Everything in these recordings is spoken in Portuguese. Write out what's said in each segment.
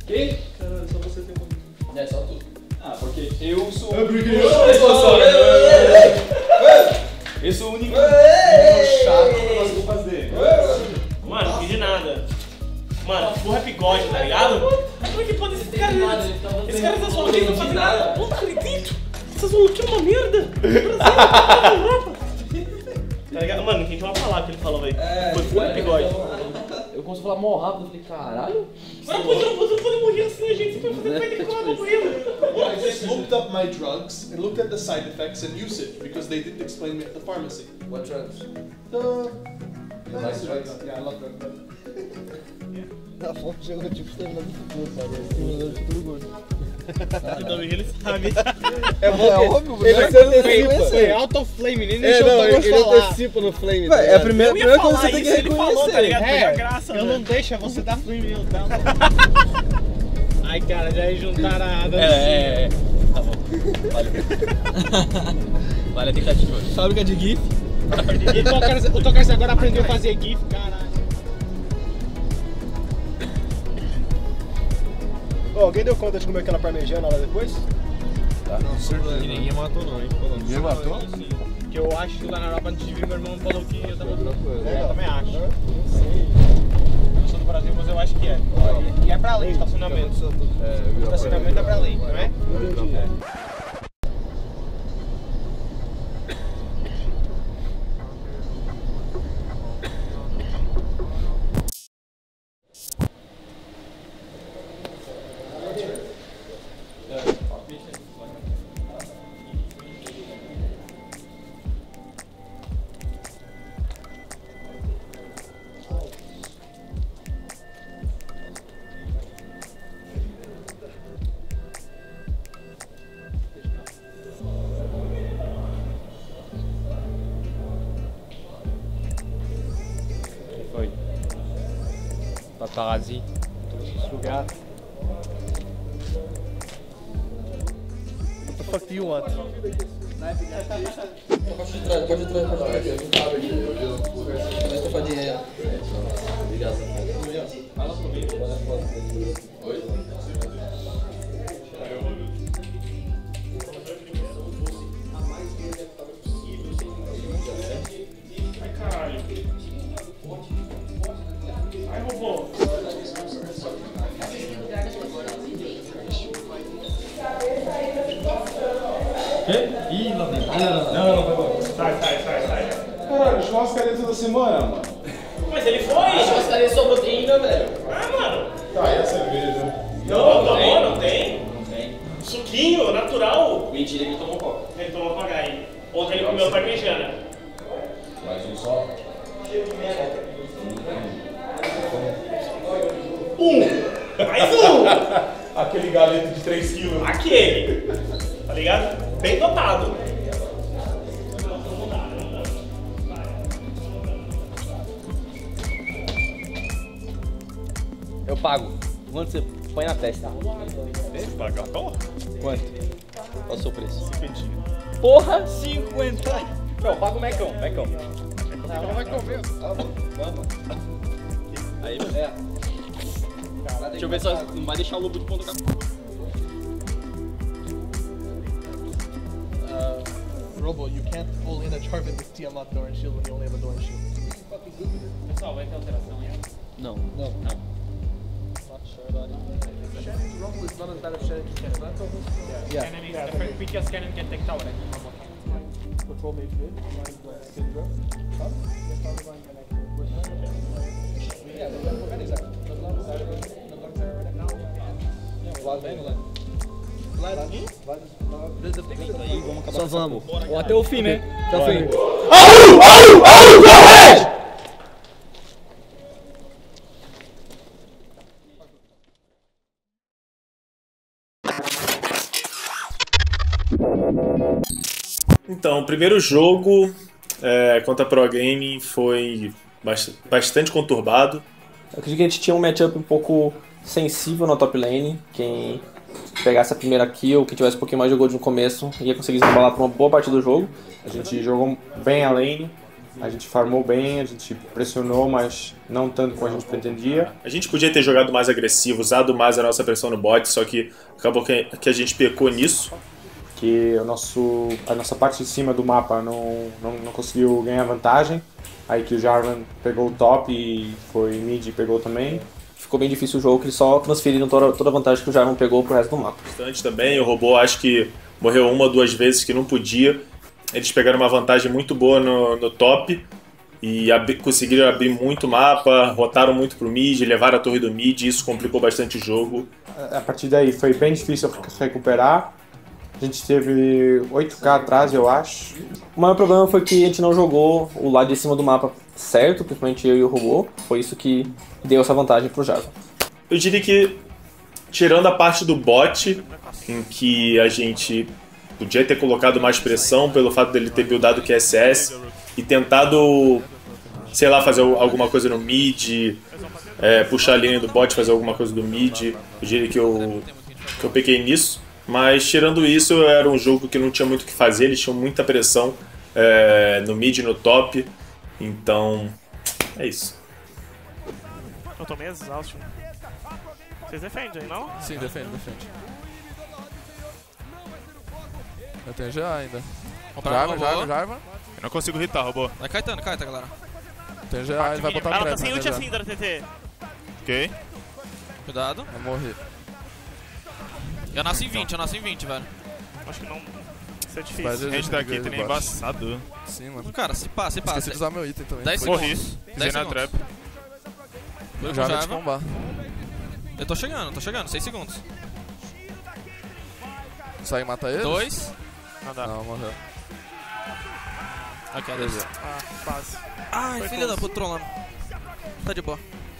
Que? Caralho, só você tem como. É, só tu. Ah, porque eu sou. Eu sou o único chato que eu consigo fazer. Mano, não fiz de nada. Mano, full rap god, tá ligado? Como é que pode esse cara? Esse cara tá só não faz nada. Não acredito. Essas maluquias é uma merda. Tá ligado? Mano, quem vai falar que ele falou, velho? Foi full rap god. Eu consigo falar mó rápido, eu falei, caralho. Agora você não pode morrer assim, a gente. Você vai ter que falar pra morrer. I just looked up my drugs and looked at the side effects and usage because they didn't explain me at the pharmacy. What drugs? The like drugs? Yeah, I love drugs. A foto chegou tipo terminando do futuro, sabe? Terminando do futuro gordo. Então ele sabe. É óbvio, ele antecipa. É Out of Flame, nem deixou o ele falar. antecipa no Flame. É a primeira coisa que você tem que Ele falou, tá ligado? reconhecer. Graça, eu não deixo, é você dar Flame, eu dá. Ai, cara, já juntaram a Adam. Tá bom. Valeu. Vale a tentativa. Fábrica de GIF. O Tocarce agora aprendeu a fazer GIF, caralho. Alguém deu conta de como é que ela parmegiana lá depois? Não sei, ninguém matou não, hein? Ninguém matou? Que eu acho que lá na Europa antes de vir meu irmão falou que eu tava eu também acho. Não sei. Eu sou do Brasil, mas eu acho que é. E é pra lei, estacionamento. Estacionamento é pra lei, não é? Foi. Paparazzi. Todos lugar. What the fuck do you want? Pode de trás. Eu não tava aqui. Eu estofadinha aí, ó. Obrigado. Fala comigo, olha a foto dele. Oi? Ai, caralho. Ai, robô. Ih, lá vem. Não, vai embora. Sai. Caralho, churrascaria toda semana, mano. Mas ele foi. Churrascaria só proteína, velho. Ah, mano. Tá, e a cerveja? Não tem. Suquinho, natural. Mentira, ele tomou coca. Ele tomou com H. Ontem ele comeu parmegiana. Mais um só. Mais um. Aquele galeto de 3 kg. Aquele. Tá ligado? Bem dotado. Eu pago. Quanto você põe na testa? Pagar porra? Quanto? Qual o seu preço? 50. Porra, 50! Não, paga o Mecão. Não vai comer. Aí, é. Deixa eu ver se não vai deixar o lobo de ponta cabeça. Robo, you can't pull in a Jarvan with Tiamat Doran Shield when you only have a Doran Shield. Pessoal, vai ter alteração aí? Não. Shannon's Rumble is not as bad as Shannon's Cannon. Cannon is different because Cannon can take tower. Control mage mid, Syndra. Só vamos. Ou até o fim, né? Até o fim. Então, o primeiro jogo contra a Pro Gaming foi bastante conturbado. Eu acredito que a gente tinha um matchup um pouco sensível na top lane. Quem pegasse a primeira kill, que tivesse um pouquinho mais de gold no começo, ia conseguir desembalar por uma boa parte do jogo. A gente jogou bem a lane, A gente farmou bem, a gente pressionou, mas não tanto como a gente pretendia. A gente podia ter jogado mais agressivo, usado mais a nossa pressão no bot, só que acabou que a gente pecou nisso. Que a nossa parte de cima do mapa não conseguiu ganhar vantagem. Aí que o Jarvan pegou o top e foi mid e pegou também. Ficou bem difícil o jogo, que eles só transferiram toda a vantagem que o Jarvan pegou pro resto do mapa. Bastante também, o robô acho que morreu 1 ou 2 vezes que não podia. Eles pegaram uma vantagem muito boa no top e conseguiram abrir muito mapa, rotaram muito pro mid, levaram a torre do mid e isso complicou bastante o jogo. A partir daí foi bem difícil recuperar. A gente teve 8k atrás, eu acho. O maior problema foi que a gente não jogou o lado de cima do mapa certo, principalmente eu e o robô. Foi isso que deu essa vantagem pro Jarvan. Eu diria que, tirando a parte do bot, em que a gente podia ter colocado mais pressão pelo fato dele ter buildado o QSS e tentado, sei lá, fazer alguma coisa no mid, puxar a linha do bot, fazer alguma coisa do mid, eu diria que eu pequei nisso. Mas tirando isso, era um jogo que não tinha muito o que fazer, eles tinham muita pressão no mid e no top, então é isso. Eu tô meio exausto. Vocês defendem, não? Sim, defende. Eu tenho GA ainda. Jarvan. Eu não consigo hitar, robô. Vai caetando, galera. Tem GA, ele vai botar Ela trap. tá sem ult assim, da TT. Ok. Cuidado. Vai morrer. Eu nasci em 20, velho. Acho que não... Isso é Vai difícil. A gente daqui tá nem embaçado. Sim, mano. Cara, se passa. Esqueci de usar meu item também. 10 Morri. segundos. Pisei 10 na segundos. trap. Foi Já com vai te Jarvan. combar. Eu tô chegando. 6 segundos. Sai e mata ele? 2. Não dá. Não, morreu. Aqui, ó. Beleza. Ah, quase. Ai, Foi filha da close. puta, trolando. Tá de boa.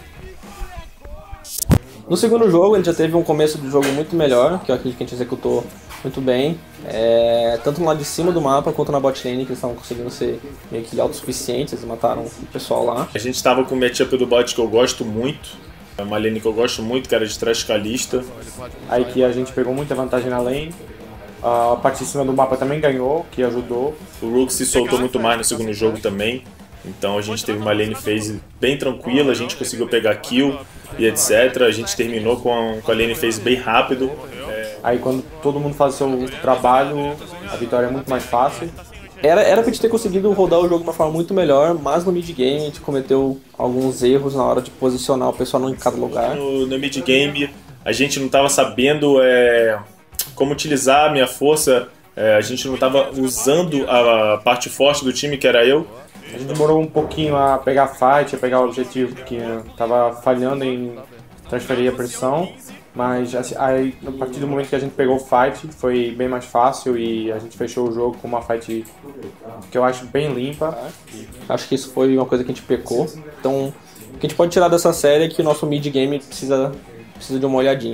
No segundo jogo, ele já teve um começo do jogo muito melhor, que eu acredito que a gente executou muito bem. Tanto no lado de cima do mapa, quanto na bot lane, que eles estavam conseguindo ser meio que autossuficientes, eles mataram o pessoal lá. A gente tava com o matchup do bot que eu gosto muito, é uma lane que eu gosto muito, que era de Thresh Kalista. Aí que a gente pegou muita vantagem na lane. A parte de cima do mapa também ganhou, que ajudou. O Rook se soltou muito mais no segundo jogo também, então a gente teve uma lane phase bem tranquila, a gente conseguiu pegar kill e etc. A gente terminou com a lane phase bem rápido. Aí quando todo mundo faz o seu trabalho, a vitória é muito mais fácil. Era pra gente ter conseguido rodar o jogo de uma forma muito melhor, mas no mid-game a gente cometeu alguns erros na hora de posicionar o pessoal em cada lugar. No mid-game a gente não estava sabendo como utilizar a minha força, a gente não estava usando a parte forte do time, que era eu. A gente demorou um pouquinho a pegar fight, a pegar o objetivo, porque tava falhando em transferir a pressão. Mas assim, aí, a partir do momento que a gente pegou o fight, foi bem mais fácil e a gente fechou o jogo com uma fight que eu acho bem limpa. Acho que isso foi uma coisa que a gente pecou. Então, o que a gente pode tirar dessa série é que o nosso mid-game precisa de uma olhadinha.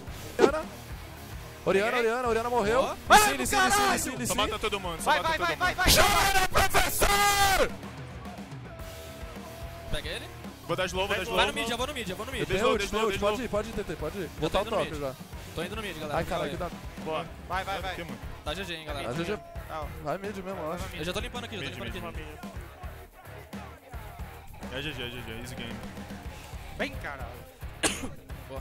Oriana morreu. Sim. Só mata todo mundo, só Vai. mata todo mundo. Pega ele. Vou dar slow. Vai no mid, já vou no mid. Tem ult, pode ir, TT, pode ir. Vou botar o indo no top mid. já. Tô indo no mid, galera. Ai, caralho, que dá. Boa. Vai. Aqui, mano. Tá GG, hein, galera. A GG. Vai mid mesmo, eu acho. Eu já tô limpando aqui, É GG, easy game. Vem, caralho. Boa.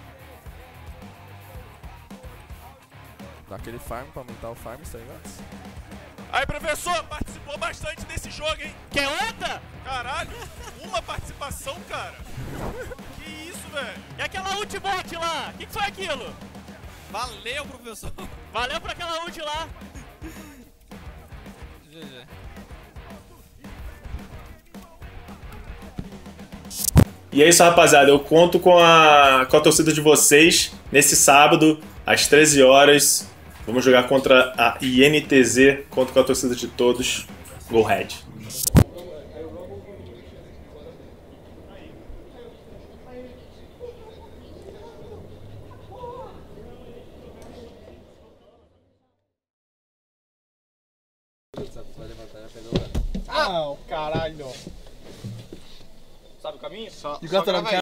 Dá aquele farm pra aumentar o farm, tá ligado? Aí, professor, participou bastante desse jogo, hein? Quer outra? Caralho, uma participação, cara. Que isso, velho? E aquela ult bot lá? O que foi aquilo? Valeu, professor. Valeu pra aquela ult lá. GG. E é isso, rapaziada. Eu conto com a torcida de vocês nesse sábado, às 13 horas. Vamos jogar contra a INTZ, conto com a torcida de todos. Go Red. Ah, caralho. Sabe o caminho? You got that on camera?